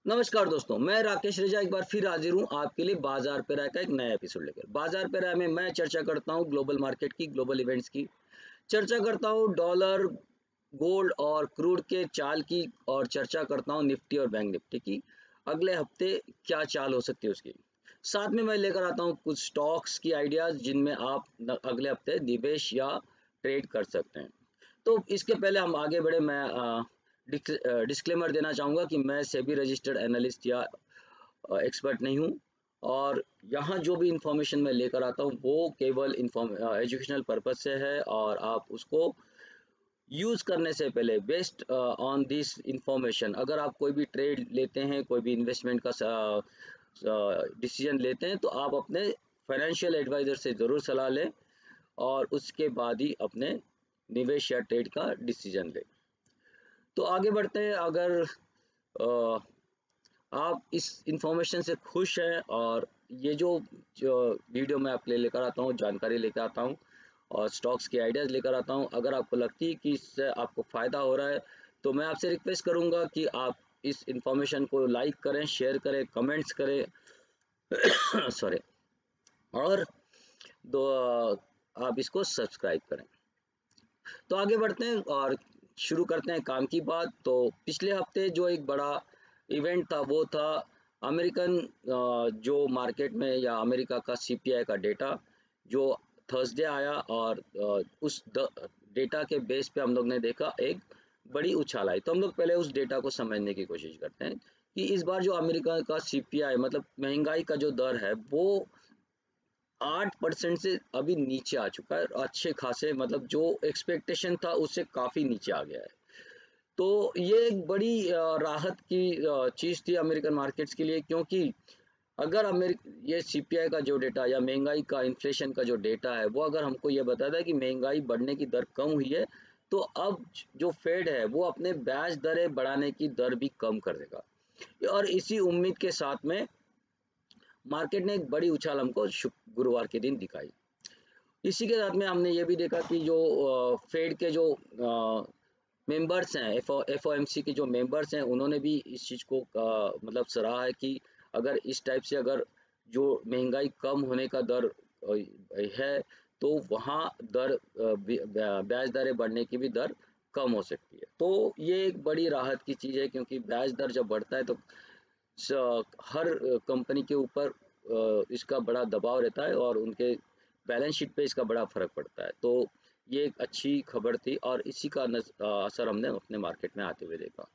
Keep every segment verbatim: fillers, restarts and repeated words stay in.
नमस्कार दोस्तों, मैं राकेश रेजा एक बार फिर हाजिर हूँ आपके लिए बाजार पे राय का एक नया एपिसोड लेकर। बाजार पे राय में मैं चर्चा करता हूँ ग्लोबल मार्केट की, ग्लोबल इवेंट्स की, चर्चा करता हूँ डॉलर, गोल्ड और क्रूड के चाल की, और चर्चा करता हूँ निफ्टी और बैंक निफ्टी की अगले हफ्ते क्या चाल हो सकती है उसकी। साथ में मैं लेकर आता हूँ कुछ स्टॉक्स की आइडियाज जिनमें आप न- अगले हफ्ते निवेश या ट्रेड कर सकते हैं। तो इसके पहले हम आगे बढ़े, मैं अ, डिस, अ, डिस्क्लेमर देना चाहूँगा कि मैं सेबी रजिस्टर्ड एनालिस्ट या एक्सपर्ट नहीं हूँ, और यहाँ जो भी इंफॉर्मेशन मैं लेकर आता हूँ वो केवल इंफॉर्म एजुकेशनल पर्पज से है, और आप उसको यूज़ करने से पहले बेस्ड ऑन दिस इंफॉर्मेशन, अगर आप कोई भी ट्रेड लेते हैं, कोई भी इन्वेस्टमेंट का डिसीजन लेते हैं, तो आप अपने फाइनेंशियल एडवाइज़र से ज़रूर सलाह लें और उसके बाद ही अपने निवेश या ट्रेड का डिसीजन लें। तो आगे बढ़ते हैं। अगर अ, आप इस इंफॉर्मेशन से खुश हैं, और ये जो जो वीडियो मैं आपके लिए लेकर आता हूँ, जानकारी लेकर आता हूँ और स्टॉक्स के आइडियाज़ लेकर आता हूँ, अगर आपको लगती है कि इससे आपको फ़ायदा हो रहा है, तो मैं आपसे रिक्वेस्ट करूँगा कि आप इस इंफॉर्मेशन को लाइक करें, शेयर करें, कमेंट्स करें सॉरी, और दो आप इसको सब्सक्राइब करें। तो आगे बढ़ते हैं और शुरू करते हैं काम की बात। तो पिछले हफ्ते जो एक बड़ा इवेंट था वो था अमेरिकन अ, जो मार्केट में, या अमेरिका का सीपीआई का डेटा जो थर्सडे आया, और अ, उस द, डेटा के बेस पे हम लोग ने देखा एक बड़ी उछाल आई। तो हम लोग पहले उस डेटा को समझने की कोशिश करते हैं कि इस बार जो अमेरिका का सीपीआई, मतलब महंगाई का जो दर है, वो आठ परसेंट से अभी नीचे आ चुका है, और अच्छे खासे, मतलब जो एक्सपेक्टेशन था उससे काफ़ी नीचे आ गया है। तो ये एक बड़ी अ, राहत की अ, चीज़ थी अमेरिकन मार्केट्स के लिए, क्योंकि अगर अमेरिक ये सीपीआई का जो डेटा या महंगाई का, इन्फ्लेशन का जो डेटा है, वो अगर हमको ये बताता है कि महंगाई बढ़ने की दर कम हुई है, तो अब जो फेड है वो अपने ब्याज दरें बढ़ाने की दर भी कम कर देगा। और इसी उम्मीद के साथ में मार्केट ने एक बड़ी उछाल हमको शुक- गुरुवार के दिन दिखाई। इसी के साथ में हमने ये भी देखा कि जो फेड के जो मेंबर्स हैं, F F O M C के जो मेंबर्स हैं, उन्होंने भी इस चीज़ को अ, मतलब सराहा है कि अगर इस टाइप से, अगर जो महंगाई कम होने का दर अ, है, तो वहाँ दर अ, ब्य- ब्या- ब्याज दरें बढ़ने की भी दर कम हो सकती है। तो ये एक बड़ी राहत की चीज़ है, क्योंकि ब्याज दर जब बढ़ता है तो स- हर कंपनी के ऊपर अ, इसका बड़ा दबाव रहता है, और उनके बैलेंस शीट पे इसका बड़ा फर्क पड़ता है। तो ये एक अच्छी खबर थी, और इसी का नज, अ, असर हमने अपने मार्केट में आते हुए देखा।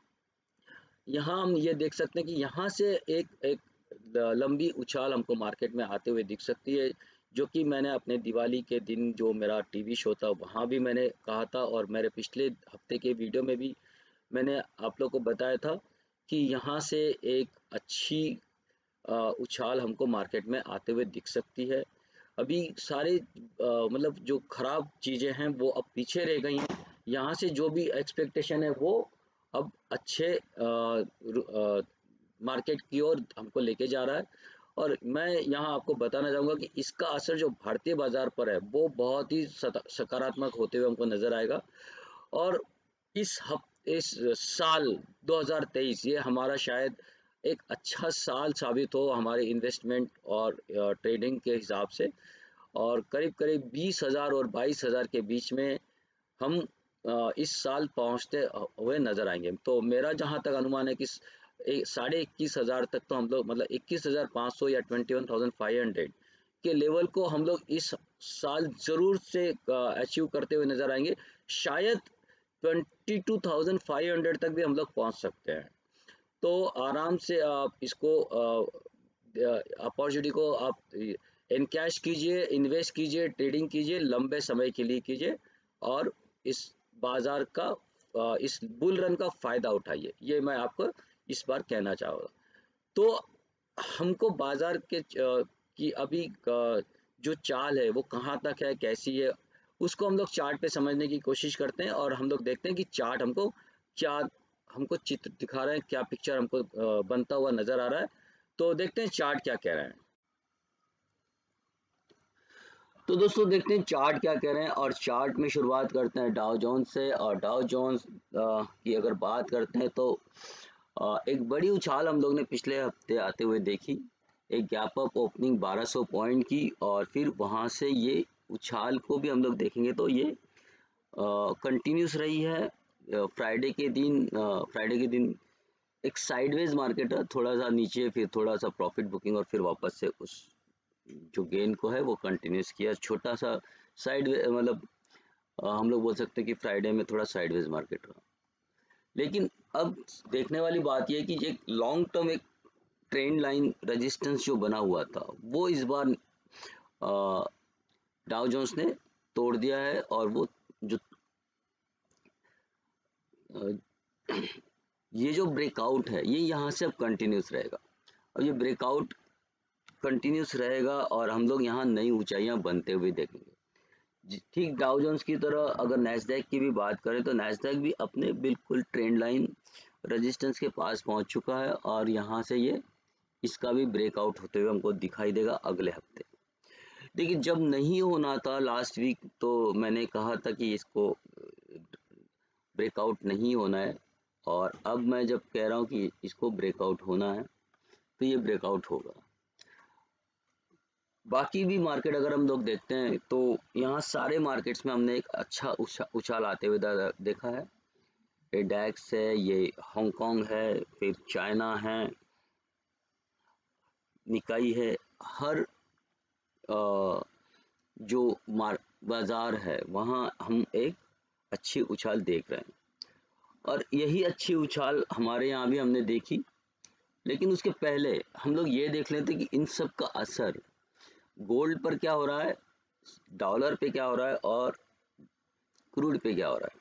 यहाँ हम ये देख सकते हैं कि यहाँ से एक एक ल- लंबी उछाल हमको मार्केट में आते हुए दिख सकती है, जो कि मैंने अपने दिवाली के दिन जो मेरा टीवी शो था वहाँ भी मैंने कहा था, और मेरे पिछले हफ्ते के वीडियो में भी मैंने आप लोग को बताया था कि यहाँ से एक अच्छी अ, उछाल हमको मार्केट में आते हुए दिख सकती है। अभी सारे अ, मतलब जो खराब चीज़ें हैं वो अब पीछे रह गई हैं। यहाँ से जो भी एक्सपेक्टेशन है वो अब अच्छे अ, रु- अ, मार्केट की ओर हमको लेके जा रहा है। और मैं यहाँ आपको बताना चाहूँगा कि इसका असर जो भारतीय बाजार पर है वो बहुत ही सता- सकारात्मक होते हुए हमको नजर आएगा। और इस हफ इस साल दो हज़ार तेईस ये हमारा शायद एक अच्छा साल साबित हो हमारे इन्वेस्टमेंट और अ, ट्रेडिंग के हिसाब से, और करीब करीब बीस हज़ार और बाईस हज़ार के बीच में हम अ, इस साल पहुंचते हुए नजर आएंगे। तो मेरा जहां तक अनुमान है कि स- ए- साढ़े इक्कीस हज़ार तक तो हम लोग, मतलब इक्कीस हज़ार पाँच सौ या twenty one thousand five hundred के लेवल को हम लोग इस साल जरूर से अचीव करते हुए नजर आएंगे। शायद twenty two thousand five hundred तक भी हम लोग पहुंच सकते हैं। तो आराम से आप इसको अपॉर्चुनिटी को आप इनकैश कीजिए, इन्वेस्ट कीजिए, ट्रेडिंग कीजिए, लंबे समय के लिए कीजिए, और इस बाजार का अ, इस बुल रन का फायदा उठाइए। ये मैं आपको इस बार कहना चाहूँगा। तो हमको बाजार के अ, की अभी अ, जो चाल है वो कहाँ तक है, कैसी है, उसको हम लोग चार्ट पे समझने की कोशिश करते हैं, और हम लोग देखते हैं कि चार्ट हमको क्या, हमको चित्र दिखा रहे हैं, क्या पिक्चर हमको अ, बनता हुआ नजर आ रहा है। तो देखते हैं चार्ट क्या कह रहे हैं। तो दोस्तों देखते हैं चार्ट क्या कह रहे हैं, और चार्ट में शुरुआत करते हैं डाउ जोन्स से। और डाउ जोन्स की अगर बात करते हैं तो अ, एक बड़ी उछाल हम लोग ने पिछले हफ्ते आते हुए देखी, एक गैप अप ओपनिंग बारह सौ पॉइंट की और फिर वहां से ये उछाल को भी हम लोग देखेंगे तो ये कंटिन्यूस रही है। फ्राइडे के दिन फ्राइडे के दिन एक साइडवेज मार्केट है, थोड़ा सा नीचे फिर थोड़ा सा प्रॉफिट बुकिंग और फिर वापस से उस जो गेन को है वो कंटिन्यूस किया, छोटा सा साइड मतलब अ, हम लोग बोल सकते हैं कि फ्राइडे में थोड़ा साइडवेज मार्केट रहा। लेकिन अब देखने वाली बात यह है कि एक लॉन्ग टर्म एक ट्रेंड लाइन रेजिस्टेंस जो बना हुआ था वो इस बार डाउ जोन्स ने तोड़ दिया है और वो जो अ, ये जो ब्रेकआउट है ये यहाँ से अब कंटिन्यूस रहेगा। और ये ब्रेकआउट कंटिन्यूस रहेगा और हम लोग यहाँ नई ऊंचाइयां बनते हुए देखेंगे। ठीक डाउ जोन्स की तरह अगर नैस्डैक की भी बात करें तो नैस्डैक भी अपने बिल्कुल ट्रेंड लाइन रेजिस्टेंस के पास पहुंच चुका है और यहाँ से ये इसका भी ब्रेकआउट होते हुए हमको दिखाई देगा अगले हफ्ते। लेकिन जब नहीं होना था लास्ट वीक तो मैंने कहा था कि इसको ब्रेकआउट नहीं होना है और अब मैं जब कह रहा हूँ कि इसको ब्रेकआउट होना है तो ये ब्रेकआउट होगा। बाकी भी मार्केट अगर हम लोग देखते हैं तो यहाँ सारे मार्केट्स में हमने एक अच्छा उछा, उछाल आते हुए देखा है। ये डैक्स है, ये हांगकांग है, फिर चाइना है, निकाई है, हर आ, जो मार बाजार है वहाँ हम एक अच्छी उछाल देख रहे हैं और यही अच्छी उछाल हमारे यहाँ भी हमने देखी। लेकिन उसके पहले हम लोग ये देख लेते कि इन सब का असर गोल्ड पर क्या हो रहा है, डॉलर पे क्या हो रहा है और क्रूड पे क्या हो रहा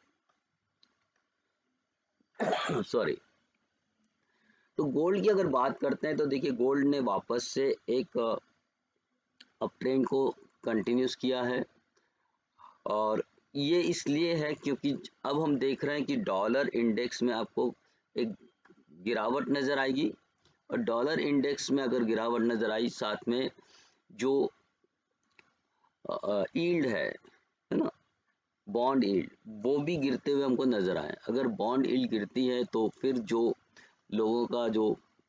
है। सॉरी। तो गोल्ड की अगर बात करते हैं तो देखिए गोल्ड ने वापस से एक अप ट्रेंड को कंटिन्यूस किया है और ये इसलिए है क्योंकि अब हम देख रहे हैं कि डॉलर इंडेक्स में आपको एक गिरावट नज़र आएगी और डॉलर इंडेक्स में अगर गिरावट नज़र आई साथ में जो यील्ड है है ना, बॉन्ड यील्ड वो भी गिरते हुए हमको नज़र आए। अगर बॉन्ड यील्ड गिरती है तो फिर जो लोगों का जो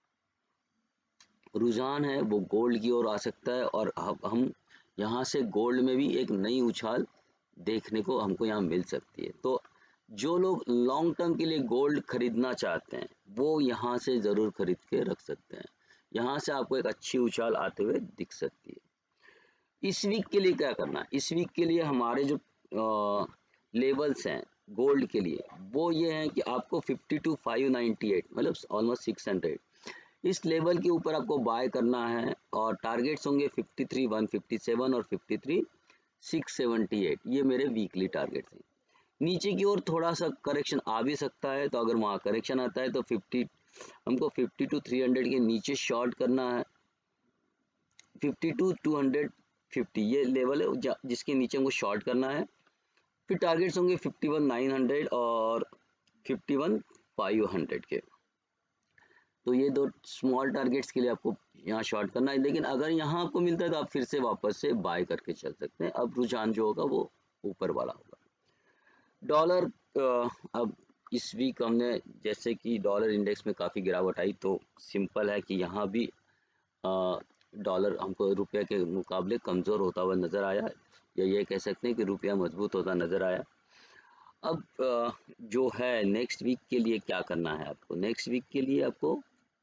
रुझान है वो गोल्ड की ओर आ सकता है और हम यहाँ से गोल्ड में भी एक नई उछाल देखने को हमको यहाँ मिल सकती है। तो जो लोग लॉन्ग टर्म के लिए गोल्ड खरीदना चाहते हैं वो यहाँ से ज़रूर खरीद के रख सकते हैं। यहाँ से आपको एक अच्छी उछाल आते हुए दिख सकती है। इस वीक के लिए क्या करना है, इस वीक के लिए हमारे जो आ, लेवल्स हैं गोल्ड के लिए वो ये हैं कि आपको fifty two five ninety eight मतलब ऑलमोस्ट सिक्स हंड्रेड इस लेवल के ऊपर आपको बाय करना है और टारगेट्स होंगे fifty three one fifty seven और fifty three six seventy eight. ये मेरे वीकली टारगेट्स हैं। नीचे की ओर थोड़ा सा करेक्शन आ भी सकता है तो अगर वहाँ करेक्शन आता है तो फिफ्टी हमको फिफ्टी टू थ्री हंड्रेड के नीचे शॉर्ट करना है। Fifty two two hundred fifty ये लेवल है जिसके नीचे हमको शॉर्ट करना है। फिर टारगेट्स होंगे फिफ्टी वन नाइन हंड्रेड और फिफ्टी वन फाइव हंड्रेड के। तो ये दो स्मॉल टारगेट्स के लिए आपको यहाँ शॉर्ट करना है। लेकिन अगर यहाँ आपको मिलता है तो आप फिर से वापस से बाय करके चल सकते हैं। अब रुझान जो होगा वो ऊपर वाला होगा। डॉलर अब इस वीक हमने जैसे कि डॉलर इंडेक्स में काफ़ी गिरावट आई तो सिंपल है कि यहाँ भी डॉलर हमको रुपये के मुकाबले कमज़ोर होता हुआ नज़र आया या ये कह सकते हैं कि रुपया मजबूत होता नज़र आया। अब जो है नेक्स्ट वीक के लिए क्या करना है आपको, नेक्स्ट वीक के लिए आपको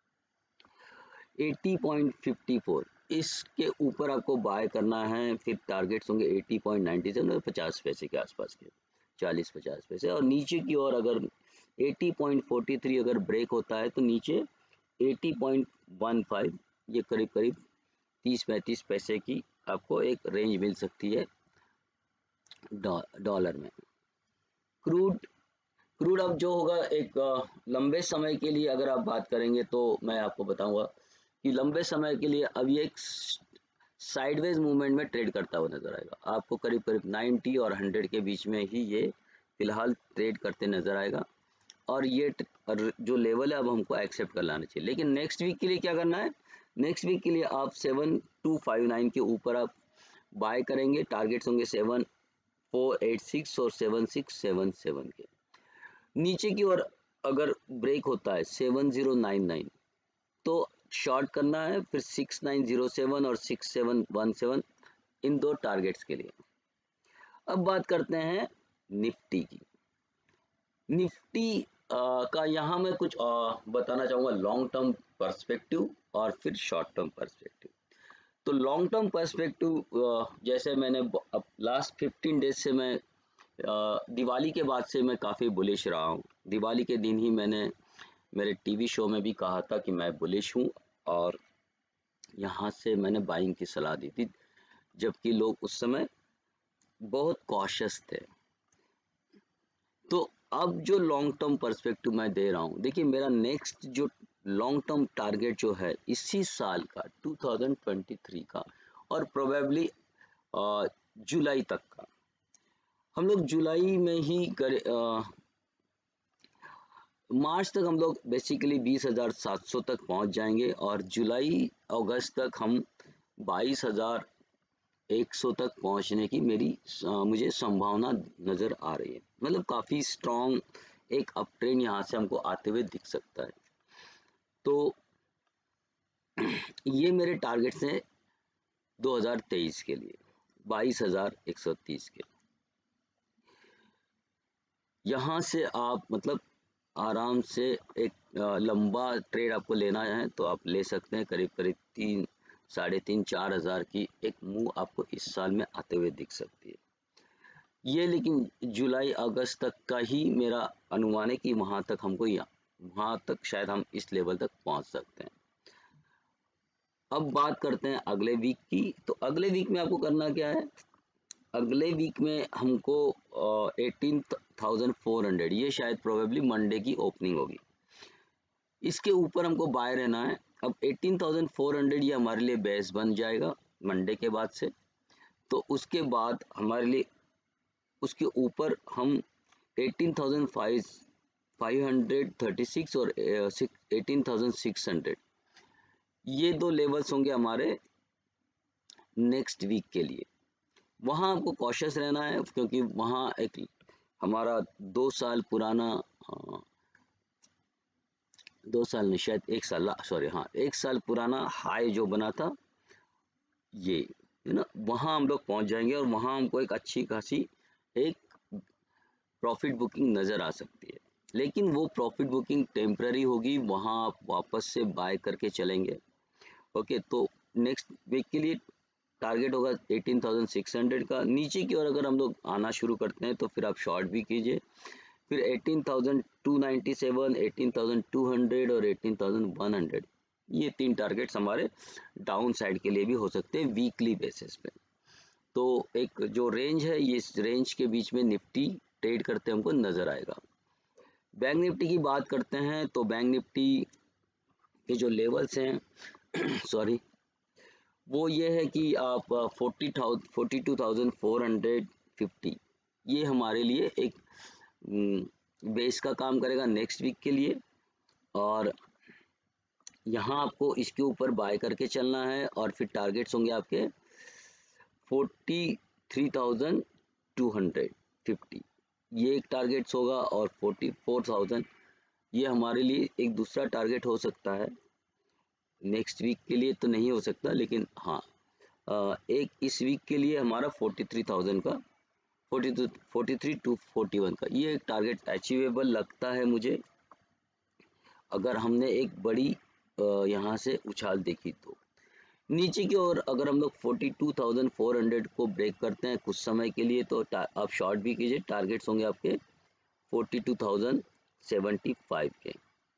एटी पॉइंट फिफ्टी फोर इसके ऊपर आपको बाय करना है। फिर टारगेट्स होंगे एटी पॉइंट नाइन्टी सेवन पचास पैसे के आसपास के, चालीस पचास पैसे। और नीचे की ओर अगर एटी पॉइंट फोर्टी थ्री अगर ब्रेक होता है तो नीचे एटी पॉइंट वन फाइव ये करीब करीब तीस पैंतीस पैसे की आपको एक रेंज मिल सकती है डॉलर में। क्रूड क्रूड अब जो होगा एक लंबे समय के लिए अगर आप बात करेंगे तो मैं आपको बताऊंगा कि लंबे समय के लिए अब ये एक साइडवेज मूवमेंट में ट्रेड करता हुआ नजर आएगा। आपको करीब करीब नाइन्टी और हंड्रेड के बीच में ही ये फिलहाल ट्रेड करते नजर आएगा और ये जो लेवल है अब हमको एक्सेप्ट कर लाना चाहिए। लेकिन नेक्स्ट वीक के लिए क्या करना है, नेक्स्ट वीक के लिए आप सेवन टू फाइव नाइन के ऊपर आप बाय करेंगे। टारगेट्स होंगे सेवन, फोर, एट, सिक्स और सेवन, सिक्स, सेवन, सेवन के। नीचे की ओर अगर आप बाय करना चाहते हैं तो फिर टारगेट्स होंगे seven, five, eight, eight, nine, ten, eleven, twelve, thirteen, fourteen, fifteen, sixteen, seventeen, eighteen, nineteen, अगर ब्रेक होता है सेवन ज़ीरो नाइन नाइन तो शॉर्ट करना है, फिर सिक्स नाइन ज़ीरो सेवन और सिक्स सेवन वन सेवन इन दो टारगेट्स के लिए। अब बात करते हैं निफ्टी की। निफ्टी का यहाँ मैं कुछ आ, बताना चाहूँगा लॉन्ग टर्म पर्सपेक्टिव और फिर शॉर्ट टर्म पर्सपेक्टिव। तो लॉन्ग टर्म पर्सपेक्टिव जैसे मैंने अब लास्ट फिफ्टीन डेज से मैं आ, दिवाली के बाद से मैं काफ़ी बुलिश रहा हूँ। दिवाली के दिन ही मैंने मेरे टीवी शो में भी कहा था कि मैं बुलिश हूँ और यहाँ से मैंने बाइंग की सलाह दी थी, जबकि लोग उस समय बहुत कॉशियस थे। तो अब जो लॉन्ग टर्म पर्सपेक्टिव मैं दे रहा हूँ, देखिए मेरा नेक्स्ट जो लॉन्ग टर्म टारगेट जो है इसी साल का टू थाउजेंड ट्वेंटी थ्री का और प्रोबेबली जुलाई तक का, हम लोग जुलाई में ही कर आ, मार्च तक हम लोग बेसिकली बीस हजार सात सौ तक पहुंच जाएंगे और जुलाई अगस्त तक हम बाईस हजार एक सौ तक पहुंचने की मेरी आ, मुझे संभावना नज़र आ रही है। मतलब काफ़ी स्ट्रॉन्ग एक अप ट्रेंड यहाँ से हमको आते हुए दिख सकता है। तो ये मेरे टारगेट्स हैं दो हज़ार तेईस के लिए, बाईस हजार एक सौ तीस के। यहाँ से आप मतलब आराम से एक आ, लंबा ट्रेड आपको लेना है तो आप ले सकते हैं। करीब करीब तीन साढ़े तीन चार हजार की एक मूव आपको इस साल में आते हुए दिख सकती है ये। लेकिन जुलाई अगस्त तक का ही मेरा अनुमान है कि वहां तक हमको वहां तक शायद हम इस लेवल तक पहुंच सकते हैं। अब बात करते हैं अगले वीक की। तो अगले वीक में आपको करना क्या है, अगले वीक में हमको एटीन थाउजेंड फोर हंड्रेड, ये शायद प्रोबेबली मंडे की ओपनिंग होगी, इसके ऊपर हमको बाय रहना है। अब एटीन थाउजेंड फोर हंड्रेड ये हमारे लिए बेस बन जाएगा मंडे के बाद से। तो उसके बाद हमारे लिए उसके ऊपर हम eighteen thousand five hundred thirty six और एटीन थाउजेंड सिक्स हंड्रेड, ये दो लेवल्स होंगे हमारे नेक्स्ट वीक के लिए। वहाँ आपको कॉशियस रहना है क्योंकि वहाँ एक हमारा दो साल पुराना आ, दो साल नहीं शायद एक साल सॉरी हाँ एक साल पुराना हाई जो बना था ये है ना, वहाँ हम लोग पहुँच जाएंगे और वहाँ हमको एक अच्छी खासी एक प्रॉफिट बुकिंग नज़र आ सकती है। लेकिन वो प्रॉफिट बुकिंग टेम्पररी होगी, वहाँ आप वापस से बाय करके चलेंगे। ओके, तो नेक्स्ट वीक के लिए टारगेट होगा एटीन थाउजेंड सिक्स हंड्रेड का। नीचे की ओर अगर हम लोग आना शुरू करते हैं तो फिर आप शॉर्ट भी कीजिए, फिर eighteen thousand two ninety seven, eighteen thousand two hundred और एटीन थाउजेंड वन हंड्रेड, ये तीन टारगेट्स हमारे डाउन साइड के लिए भी हो सकते हैं वीकली बेसिस पे। तो एक जो रेंज है ये इस रेंज के बीच में निफ्टी ट्रेड करते हमको नजर आएगा। बैंक निफ्टी की बात करते हैं तो बैंक निफ्टी के जो लेवल्स हैं सॉरी वो ये है कि आप forty thousand forty two thousand four hundred fifty, ये हमारे लिए एक बेस का काम करेगा नेक्स्ट वीक के लिए। और यहाँ आपको इसके ऊपर बाय करके चलना है और फिर टारगेट्स होंगे आपके forty three thousand two hundred fifty, ये एक टारगेट्स होगा और फोर्टी फोर थाउजेंड ये हमारे लिए एक दूसरा टारगेट हो सकता है। नेक्स्ट वीक के लिए तो नहीं हो सकता, लेकिन हाँ एक इस वीक के लिए हमारा फोर्टी थ्री थाउजेंड का forty two forty three two forty one का ये एक टारगेट अचीवेबल लगता है मुझे, अगर हमने एक बड़ी यहाँ से उछाल देखी तो। नीचे की ओर अगर हम लोग forty two thousand four hundred को ब्रेक करते हैं कुछ समय के लिए तो आप शॉर्ट भी कीजिए, टारगेट्स होंगे आपके forty two thousand seventy five के।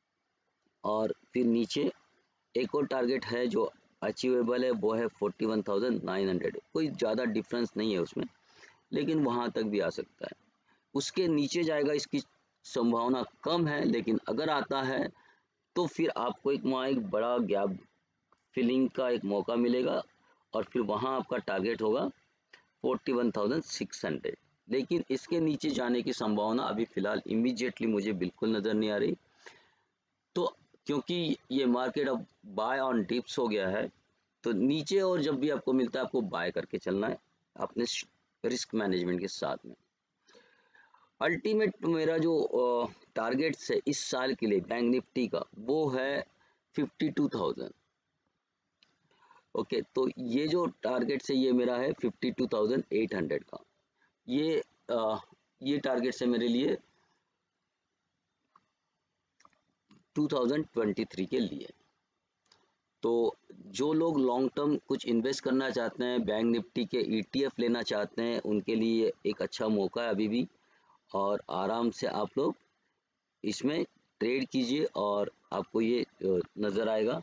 और फिर नीचे एक और टारगेट है जो अचीवेबल है वो है forty one thousand nine hundred, कोई ज़्यादा डिफरेंस नहीं है उसमें लेकिन वहाँ तक भी आ सकता है। उसके नीचे जाएगा इसकी संभावना कम है, लेकिन अगर आता है तो फिर आपको एक वहाँ एक बड़ा गैप फिलिंग का एक मौका मिलेगा और फिर वहाँ आपका टारगेट होगा forty one thousand six hundred. लेकिन इसके नीचे जाने की संभावना अभी फ़िलहाल इमीडिएटली मुझे बिल्कुल नज़र नहीं आ रही। तो क्योंकि ये मार्केट अब बाय ऑन डिप्स हो गया है तो नीचे और जब भी आपको मिलता है आपको बाय करके चलना है अपने रिस्क मैनेजमेंट के साथ में। अल्टीमेट मेरा जो टारगेट है इस साल के लिए बैंक निफ्टी का वो है फिफ्टी टू थाउजेंड। ओके, तो ये जो टारगेट है ये मेरा है fifty two thousand eight hundred का। ये आ, ये टारगेट है मेरे लिए टू थाउजेंड ट्वेंटी थ्री के लिए। तो जो लोग लॉन्ग टर्म कुछ इन्वेस्ट करना चाहते हैं, बैंक निफ्टी के ईटीएफ लेना चाहते हैं, उनके लिए एक अच्छा मौका है अभी भी, और आराम से आप लोग इसमें ट्रेड कीजिए और आपको ये नज़र आएगा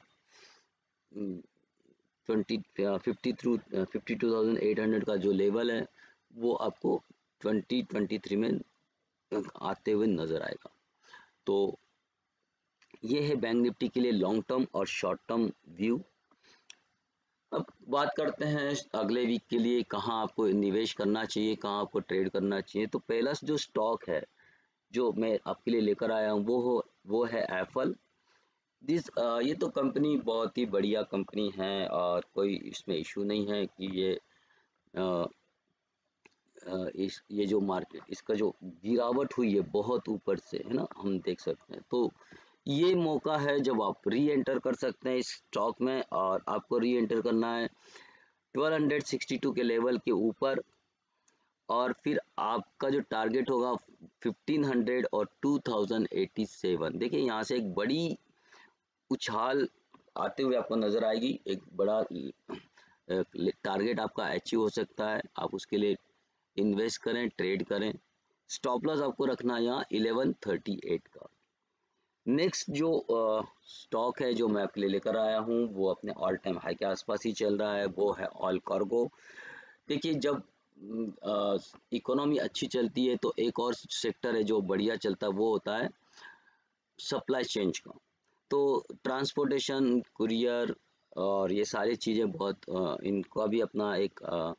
twenty fifty through fifty two thousand eight hundred का जो लेवल है वो आपको ट्वेंटी ट्वेंटी थ्री में आते हुए नज़र आएगा। तो ये है बैंक निफ्टी के लिए लॉन्ग टर्म और शॉर्ट टर्म व्यू। अब बात करते हैं अगले वीक के लिए कहाँ आपको निवेश करना चाहिए, कहाँ आपको ट्रेड करना चाहिए। तो पहला जो स्टॉक है जो मैं आपके लिए लेकर आया हूँ वो हो वो है एप्पल। दिस ये तो कंपनी बहुत ही बढ़िया कंपनी है और कोई इसमें इशू नहीं है कि ये आ, आ, इस ये जो मार्केट इसका जो गिरावट हुई है बहुत ऊपर से, है ना, हम देख सकते हैं। तो ये मौका है जब आप री एंटर कर सकते हैं इस स्टॉक में, और आपको री एंटर करना है ट्वेल्व सिक्सटी टू के लेवल के ऊपर, और फिर आपका जो टारगेट होगा फिफ्टीन हंड्रेड और टू थाउजेंड एटी सेवन। देखिए यहाँ से एक बड़ी उछाल आते हुए आपको नज़र आएगी, एक बड़ा टारगेट आपका अचीव हो सकता है। आप उसके लिए इन्वेस्ट करें, ट्रेड करें। स्टॉप लॉस आपको रखना है यहाँ इलेवन थर्टी एट का। नेक्स्ट जो स्टॉक है जो मैं आपके लिए लेकर आया हूँ वो अपने ऑल टाइम हाई के आसपास ही चल रहा है, वो है ऑल कार्गो। देखिए जब इकोनॉमी अच्छी चलती है तो एक और सेक्टर है जो बढ़िया चलता है, वो होता है सप्लाई चेन का। तो ट्रांसपोर्टेशन, कुरियर और ये सारी चीज़ें बहुत आ, इनका भी अपना एक आ,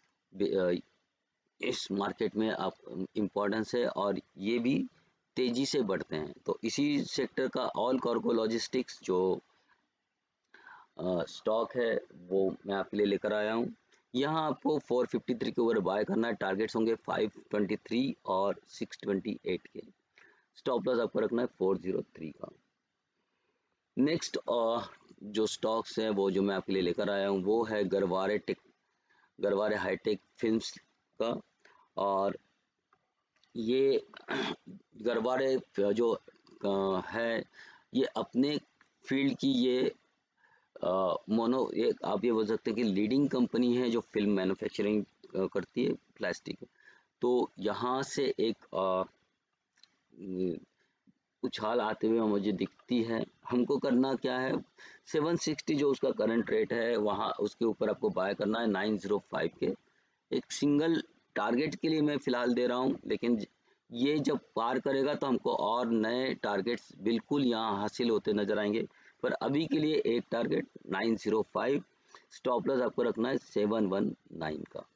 इस मार्केट में आप इम्पोर्टेंस है और ये भी तेज़ी से बढ़ते हैं। तो इसी सेक्टर का ऑल कार्गो लॉजिस्टिक्स जो स्टॉक है वो मैं आपके लिए लेकर आया हूँ। यहाँ आपको फोर फिफ्टी थ्री के ऊपर बाय करना है। टारगेट्स होंगे फाइव ट्वेंटी थ्री और सिक्स ट्वेंटी एट के। स्टॉप लॉस आपको रखना है फोर ज़ीरो थ्री का। नेक्स्ट जो स्टॉक्स हैं वो जो मैं आपके लिए लेकर आया हूँ वो है Garware tech Garware hi tech films का। और ये गरवारे जो आ, है ये अपने फील्ड की ये आ, मोनो ये आप ये बोल सकते हैं कि लीडिंग कंपनी है जो फिल्म मैन्युफैक्चरिंग करती है प्लास्टिक। तो यहाँ से एक आ, उछाल आते हुए मुझे दिखती है। हमको करना क्या है, सेवन सिक्सटी जो उसका करंट रेट है वहाँ उसके ऊपर आपको बाय करना है नाइन ज़ीरो फाइव के। एक सिंगल टारगेट के लिए मैं फ़िलहाल दे रहा हूँ, लेकिन ये जब पार करेगा तो हमको और नए टारगेट्स बिल्कुल यहाँ हासिल होते नज़र आएंगे। पर अभी के लिए एक target nine zero five, stop loss आपको रखना है सेवन वन नाइन का।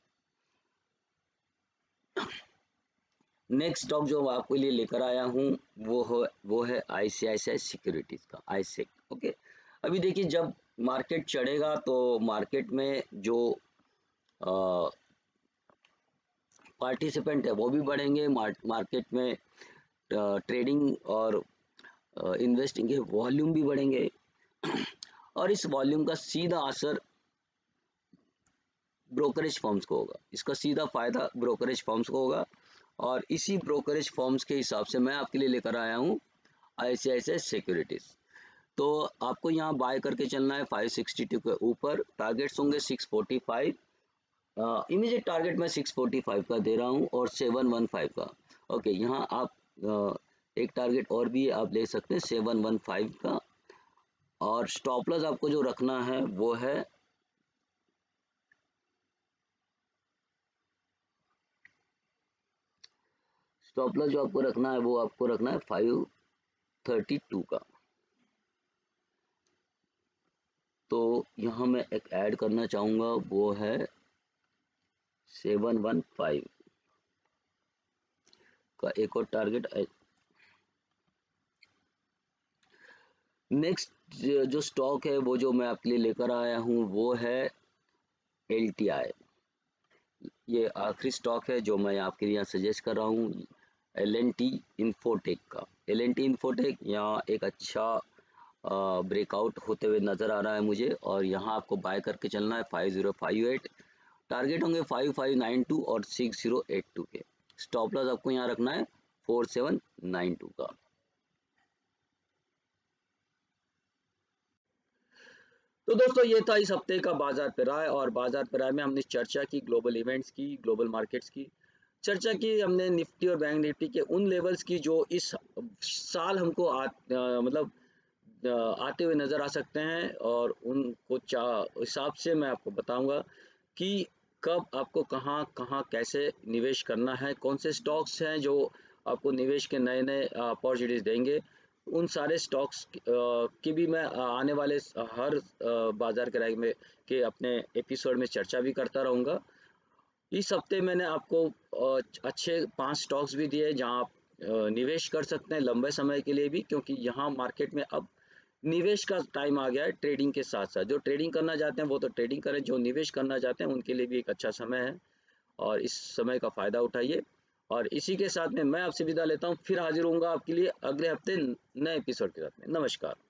नेक्स्ट स्टॉक जो आपके लिए लेकर आया हूँ वो हो वो है आईसीआईसीआई सिक्योरिटीज का, आईसेक। ओके, अभी देखिए जब मार्केट चढ़ेगा तो मार्केट में जो पार्टिसिपेंट है वो भी बढ़ेंगे, मार्केट में ट्रेडिंग और इन्वेस्टिंग के वॉल्यूम भी बढ़ेंगे और इस वॉल्यूम का सीधा असर ब्रोकरेज फर्म्स को होगा, इसका सीधा फायदा ब्रोकरेज फर्म्स को होगा। और इसी ब्रोकरेज फर्म्स के हिसाब से मैं आपके लिए लेकर आया हूँ आईसीआईसीआई सिक्योरिटीज। तो आपको यहाँ बाय करके चलना है फाइव सिक्सटी टू के ऊपर। टारगेट्स होंगे six forty five, immediate target मैं सिक्स फोर्टी फाइव का दे रहा हूँ और सेवन वन फाइव का। ओके, यहाँ आप आ, एक टारगेट और भी आप ले सकते हैं सेवन वन फाइव का। और स्टॉप लॉस आपको जो रखना है वो है स्टॉप लॉस जो आपको रखना है वो आपको रखना है फाइव थर्टी टू का। तो यहाँ मैं एक ऐड करना चाहूँगा वो है सेवन वन फाइव का एक और टारगेट। नेक्स्ट जो स्टॉक है वो जो मैं आपके लिए लेकर आया हूँ वो है एल टी आई। ये आखिरी स्टॉक है जो मैं आपके लिए सजेस्ट कर रहा हूँ। एल एन टी इन्फोटेक का। एल एन टी इन्फोटेक यहाँ एक अच्छा ब्रेकआउट होते हुए नज़र आ रहा है मुझे, और यहाँ आपको बाय करके चलना है five zero five eight. Target होंगे फाइव फाइव नाइन टू और सिक्स ज़ीरो एट टू के। स्टॉप लॉस आपको यहाँ रखना है फोर सेवन नाइन टू का। तो दोस्तों ये था इस हफ्ते का बाजार पे राय, और बाजार पे राय में हमने चर्चा की ग्लोबल इवेंट्स की, ग्लोबल मार्केट्स की, चर्चा की हमने निफ्टी और बैंक निफ्टी के उन लेवल्स की जो इस साल हमको आ, आ, मतलब आ, आते हुए नज़र आ सकते हैं, और उनको चा हिसाब से मैं आपको बताऊंगा कि कब आपको कहाँ कहाँ कैसे निवेश करना है, कौन से स्टॉक्स हैं जो आपको निवेश के नए नए अपॉर्चुनिटीज देंगे। उन सारे स्टॉक्स की भी मैं आने वाले हर बाजार के राय में के अपने एपिसोड में चर्चा भी करता रहूँगा। इस हफ्ते मैंने आपको अच्छे पांच स्टॉक्स भी दिए जहां आप निवेश कर सकते हैं लंबे समय के लिए भी, क्योंकि यहाँ मार्केट में अब निवेश का टाइम आ गया है। ट्रेडिंग के साथ साथ जो ट्रेडिंग करना चाहते हैं वो तो ट्रेडिंग करें, जो निवेश करना चाहते हैं उनके लिए भी एक अच्छा समय है, और इस समय का फ़ायदा उठाइए। और इसी के साथ में मैं आपसे विदा लेता हूँ, फिर हाजिर होऊंगा आपके लिए अगले हफ्ते नए एपिसोड के साथ में। नमस्कार।